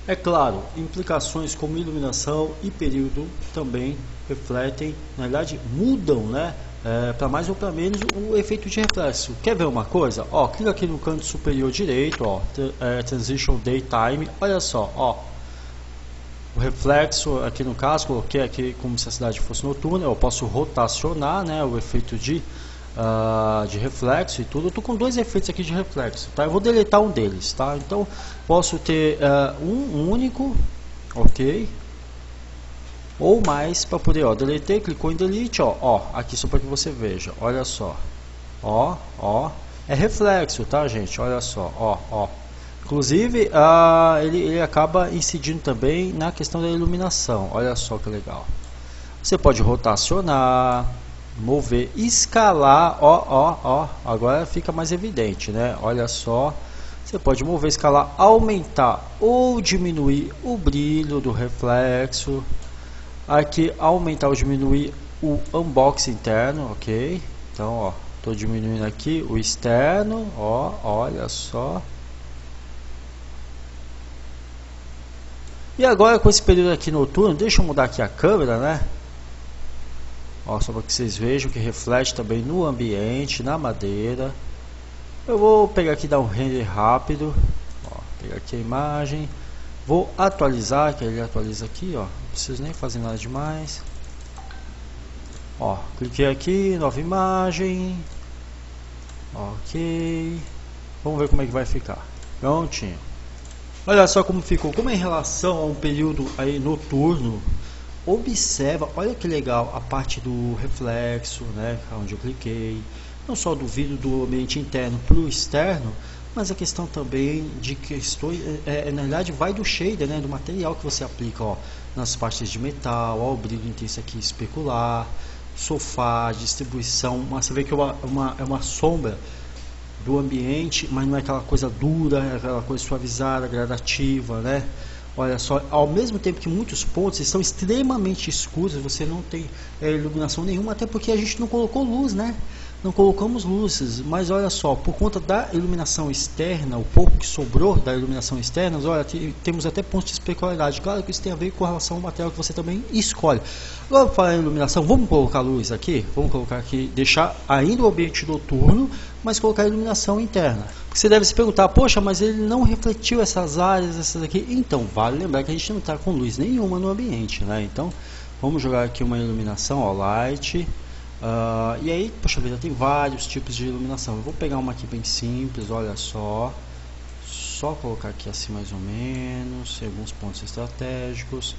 É claro, implicações como iluminação e período também refletem, na verdade mudam, né? Para mais ou para menos o efeito de reflexo. Quer ver uma coisa? Ó, clica aqui no canto superior direito, ó, Transition Daytime, olha só, ó, o reflexo aqui no caso, coloquei aqui como se a cidade fosse noturna, eu posso rotacionar, né, o efeito de reflexo e tudo. Eu estou com dois efeitos aqui de reflexo, tá? Eu vou deletar um deles, tá? Então posso ter um único, ok, ou mais para poder, ó, deletei, clicou em delete, ó, aqui só para que você veja, olha só, ó, é reflexo, tá, gente? Olha só, ó. Inclusive, ele acaba incidindo também na questão da iluminação. Olha só que legal. Você pode rotacionar, mover, escalar, ó. Agora fica mais evidente, né? Olha só. Você pode mover, escalar, aumentar ou diminuir o brilho do reflexo. Aqui, aumentar ou diminuir o unbox interno, ok? Então, ó, estou diminuindo aqui o externo, ó, olha só. E agora com esse período aqui noturno, deixa eu mudar aqui a câmera, né? Ó, só para que vocês vejam que reflete também no ambiente, na madeira. Eu vou pegar aqui e dar um render rápido. Ó, pegar aqui a imagem. Vou atualizar, que ele atualiza aqui, ó. Não preciso nem fazer nada demais. Ó, cliquei aqui, nova imagem. Ok. Vamos ver como é que vai ficar. Prontinho. Olha só como ficou. Como é em relação a um período aí noturno, observa, olha que legal a parte do reflexo, né, onde eu cliquei, não só do vidro do ambiente interno para o externo, mas a questão também de questões, na verdade vai do shader, né, do material que você aplica, ó, nas partes de metal, ó, o brilho intenso aqui especular, sofá, distribuição, mas você vê que é uma sombra do ambiente, mas não é aquela coisa dura, é aquela coisa suavizada, gradativa, né? Olha só, ao mesmo tempo que muitos pontos estão extremamente escuros, você não tem iluminação nenhuma, até porque a gente não colocou luz, né? Não colocamos luzes, mas olha só, por conta da iluminação externa, o pouco que sobrou da iluminação externa, olha, temos até pontos de especularidade. Claro que isso tem a ver com relação ao material que você também escolhe. Agora, para falar em iluminação, vamos colocar luz aqui? Vamos colocar aqui, deixar ainda o ambiente noturno, mas colocar a iluminação interna. Porque você deve se perguntar, poxa, mas ele não refletiu essas áreas, essas aqui. Então, vale lembrar que a gente não está com luz nenhuma no ambiente, né? Então, vamos jogar aqui uma iluminação, ó, light. E aí, poxa vida, tem vários tipos de iluminação. Eu vou pegar uma aqui bem simples, olha só. Só colocar aqui assim mais ou menos, alguns pontos estratégicos.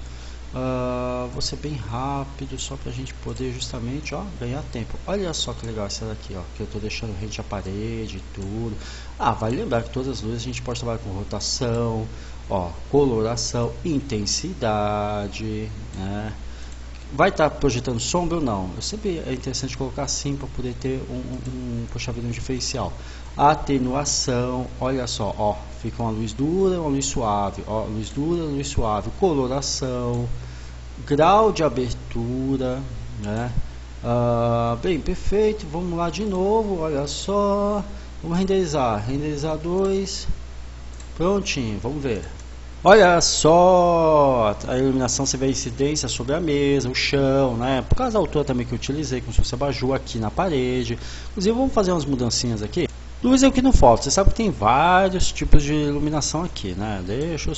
Vou ser bem rápido, só para a gente poder justamente, ó, ganhar tempo. Olha só que legal essa daqui, ó, que eu estou deixando rente à parede e tudo. Vale lembrar que todas as luzes a gente pode trabalhar com rotação, ó, coloração, intensidade, né? Vai estar projetando sombra ou não? Eu sempre é interessante colocar assim para poder ter puxa vida, um diferencial. Atenuação, olha só, ó, fica uma luz dura, uma luz suave, ó, luz dura, luz suave, coloração, grau de abertura, né? Bem, perfeito. Vamos lá de novo, olha só, vamos renderizar 2, prontinho, vamos ver. Olha só, a iluminação, você vê a incidência sobre a mesa, o chão, né? Por causa da altura também que eu utilizei, como se fosse abajur aqui na parede. Inclusive, vamos fazer umas mudancinhas aqui. Luz é o que não falta, você sabe que tem vários tipos de iluminação aqui, né? Deixa eu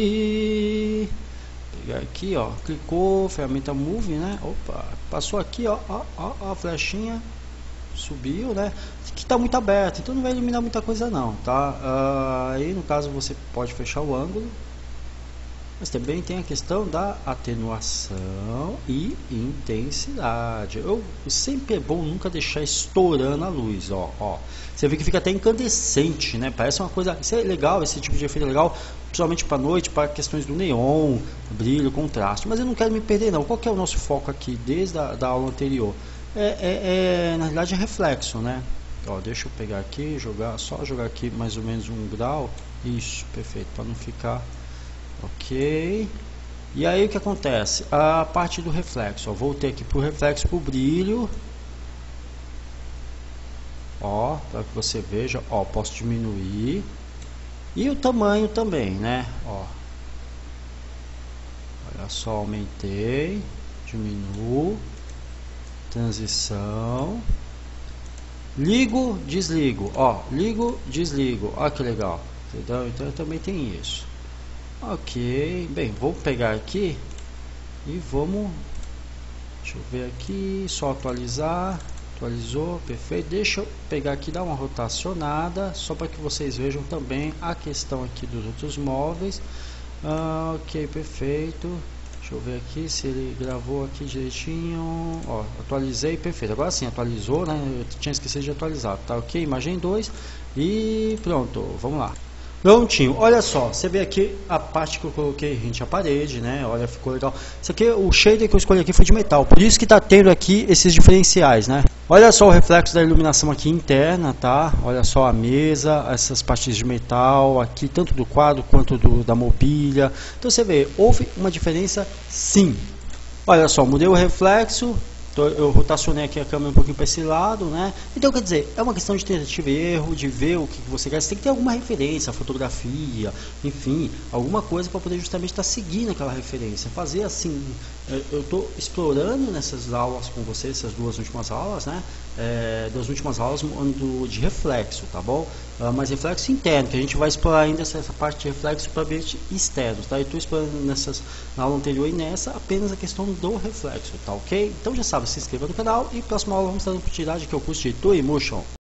subir. Pegar aqui, ó, clicou, ferramenta Move, né? Opa, passou aqui, ó, a flechinha. Subiu, né? Que está muito aberto, então não vai iluminar muita coisa não, tá? Aí no caso você pode fechar o ângulo, mas também tem a questão da atenuação e intensidade. Sempre é bom nunca deixar estourando a luz, ó. Você vê que fica até incandescente, né? Parece uma coisa, isso é legal, esse tipo de efeito é legal, principalmente para noite, para questões do neon, brilho, contraste. Mas eu não quero me perder não. Qual que é o nosso foco aqui desde a aula anterior? Na realidade é reflexo, né? Ó, deixa eu pegar aqui, só jogar aqui mais ou menos 1 grau. Isso, perfeito, para não ficar ok. E aí o que acontece? A parte do reflexo, ó, voltei aqui para o reflexo, para o brilho. Ó, para que você veja, ó, posso diminuir. E o tamanho também, né? Ó, Olha só, aumentei, diminuo, transição, ligo, desligo, ó, ligo, desligo, ó que legal, entendeu? Então também tem isso. Ok, bem, vou pegar aqui e vamos, deixa eu ver aqui, só atualizar, atualizou, perfeito. Deixa eu pegar aqui, dar uma rotacionada, só para que vocês vejam também a questão aqui dos outros móveis. Ok, perfeito. Deixa eu ver aqui se ele gravou aqui direitinho. Ó, atualizei, perfeito. Agora sim, atualizou, né? Eu tinha esquecido de atualizar. Tá ok, imagem 2 e pronto, vamos lá. Prontinho, olha só, você vê aqui a parte que eu coloquei rente à parede, né? Olha, ficou legal. Isso aqui, o shader que eu escolhi aqui foi de metal, por isso que tá tendo aqui esses diferenciais, né? Olha só o reflexo da iluminação aqui interna, tá? Olha só a mesa, essas partes de metal aqui, tanto do quadro quanto da mobília. Então você vê, houve uma diferença sim. Olha só, mudei o reflexo. Eu rotacionei aqui a câmera um pouquinho para esse lado, né? Então, quer dizer, é uma questão de tentativa e erro, de ver o que você quer. Você tem que ter alguma referência, fotografia, enfim, alguma coisa para poder justamente estar seguindo aquela referência. Fazer assim, eu estou explorando nessas aulas com vocês, essas duas últimas aulas, né? Das últimas aulas de reflexo, tá bom? Mas reflexo interno, que a gente vai explorar ainda essa parte de reflexo para ambientes externos, tá? Eu estou explorando na aula anterior e nessa apenas a questão do reflexo, tá ok? Então já sabe, se inscreva no canal e próxima aula vamos estar na continuidade que é o curso de Twinmotion.